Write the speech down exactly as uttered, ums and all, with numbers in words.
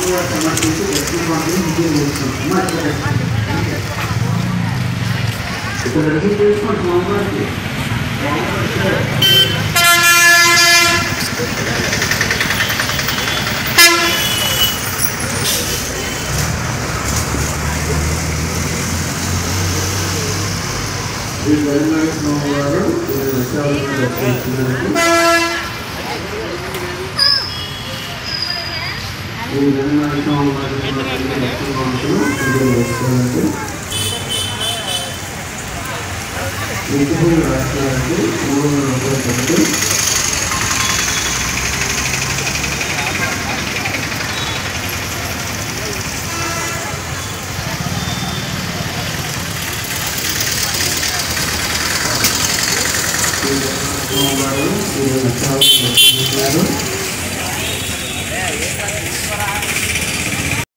స్వామివారి సమర్పించి దక్షిణ స్వామిని విజయం చేస్తున్నాం. ఇక్కడ రెడీ చేసుకోండి స్వామివారికి. శ్రీ జగన్నాథ స్వామి వారు దర్శించినట్టు శ్రీ జగన్నాథ స్వామి వారి దర్శనవంతులు విజయం చేసుకోవాలంటే విజయపూర్ రాష్ట్రానికి మూడు వందల రూపాయలు పెట్టి సోమవారం ఈ లక్షలు